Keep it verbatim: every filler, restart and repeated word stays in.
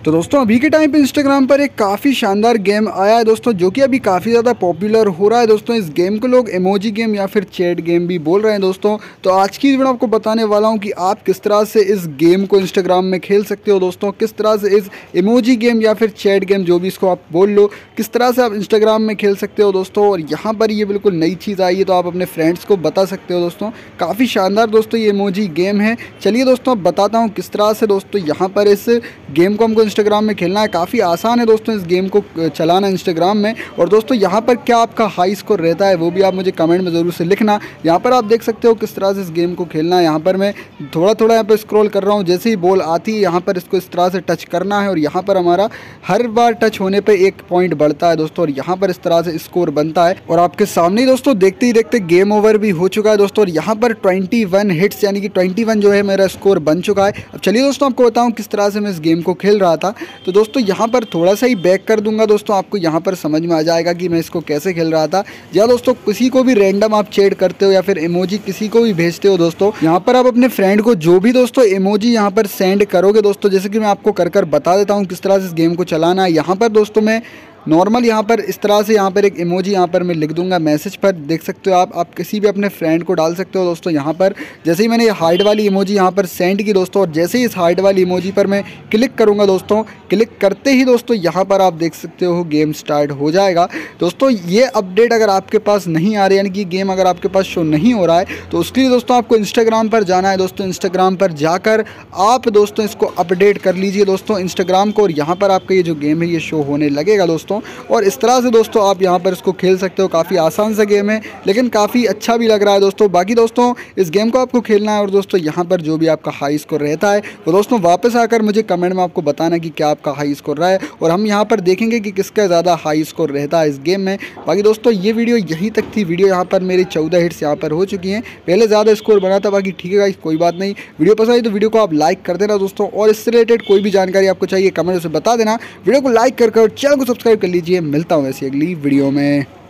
तो दोस्तों अभी के टाइम पे इंस्टाग्राम पर एक काफ़ी शानदार गेम आया है दोस्तों, जो कि अभी काफ़ी ज़्यादा पॉपुलर हो रहा है दोस्तों। इस गेम को लोग इमोजी गेम या फिर चैट गेम भी बोल रहे हैं दोस्तों। तो आज की वीडियो आपको बताने वाला हूं कि आप किस तरह से इस गेम को इंस्टाग्राम में खेल सकते हो दोस्तों, किस तरह से इस इमोजी गेम या फिर चैट गेम जो भी इसको आप बोल लो, किस तरह से आप इंस्टाग्राम में खेल सकते हो दोस्तों। और यहाँ पर ये बिल्कुल नई चीज़ आई है, तो आप अपने फ्रेंड्स को बता सकते हो दोस्तों। काफ़ी शानदार दोस्तों ये इमोजी गेम है। चलिए दोस्तों अब बताता हूँ किस तरह से दोस्तों यहाँ पर इस गेम को हमको इंस्टाग्राम में खेलना है। काफ़ी आसान है दोस्तों इस गेम को चलाना इंस्टाग्राम में। और दोस्तों यहाँ पर क्या आपका हाई स्कोर रहता है वो भी आप मुझे कमेंट में ज़रूर से लिखना। यहाँ पर आप देख सकते हो किस तरह से इस गेम को खेलना है। यहाँ पर मैं थोड़ा थोड़ा यहाँ पर स्क्रॉल कर रहा हूँ, जैसे ही बॉल आती है यहाँ पर इसको इस तरह से टच करना है और यहाँ पर हमारा हर बार टच होने पर एक पॉइंट बढ़ता है दोस्तों। और यहाँ पर इस तरह से स्कोर बनता है और आपके सामने ही दोस्तों देखते ही देखते गेम ओवर भी हो चुका है दोस्तों। और यहाँ पर इक्कीस हिट्स यानी कि इक्कीस जो है मेरा स्कोर बन चुका है। अब चलिए दोस्तों आपको बताऊँ किस तरह से मैं इस गेम को खेल रहा था। तो दोस्तों यहाँ पर थोड़ा सा ही बैक कर दूंगा दोस्तों, आपको यहाँ पर समझ में आ जाएगा कि मैं इसको कैसे खेल रहा था। या दोस्तों किसी को भी रैंडम आप चैट करते हो या फिर इमोजी किसी को भी भेजते हो दोस्तों, यहाँ पर आप अपने फ्रेंड को जो भी दोस्तों इमोजी यहाँ पर सेंड करोगे दोस्तों, जैसे कि मैं आपको कर कर बता देता हूँ किस तरह से इस गेम को चलाना है। यहाँ पर दोस्तों मैं नॉर्मल यहाँ पर इस तरह से यहाँ पर एक इमोजी यहाँ पर मैं लिख दूंगा मैसेज पर, देख सकते हो आप आप किसी भी अपने फ्रेंड को डाल सकते हो दोस्तों। यहाँ पर जैसे ही मैंने हार्ट वाली इमोजी यहाँ पर सेंड की दोस्तों, और जैसे ही इस हार्ट वाली इमोजी पर मैं क्लिक करूँगा दोस्तों, क्लिक करते ही दोस्तों यहाँ पर आप देख सकते हो गेम स्टार्ट हो जाएगा दोस्तों। ये अपडेट अगर आपके पास नहीं आ रही, यानी कि गेम अगर आपके पास शो नहीं हो रहा है, तो उसके लिए दोस्तों आपको इंस्टाग्राम पर जाना है दोस्तों। इंस्टाग्राम पर जाकर आप दोस्तों इसको अपडेट कर लीजिए दोस्तों इंस्टाग्राम को, और यहाँ पर आपका ये जो गेम है ये शो होने लगेगा दोस्तों। और इस तरह से दोस्तों आप यहाँ पर इसको खेल सकते हो। काफ़ी आसान सा गेम है लेकिन काफ़ी अच्छा भी लग रहा है दोस्तों। बाकी दोस्तों इस गेम को आपको खेलना है और दोस्तों यहाँ पर जो भी आपका हाई स्कोर रहता है वो दोस्तों वापस आकर मुझे कमेंट में आपको बताना कि क्या आपका हाई स्कोर रहा है, और हम यहाँ पर देखेंगे कि किसका ज़्यादा हाई स्कोर रहता है इस गेम में। बाकी दोस्तों ये वीडियो यहीं तक थी। वीडियो यहाँ पर मेरी चौदह हिट्स यहाँ पर हो चुकी हैं, पहले ज़्यादा स्कोर बना था। बाकी ठीक है गाइस, कोई बात नहीं। वीडियो पसंद आई तो वीडियो को आप लाइक कर देना दोस्तों, और इससे रिलेटेड कोई भी जानकारी आपको चाहिए कमेंट से बता देना। वीडियो को लाइक कर कर चैनल को सब्सक्राइब कर लीजिए। मिलता हूँ ऐसी अगली वीडियो में।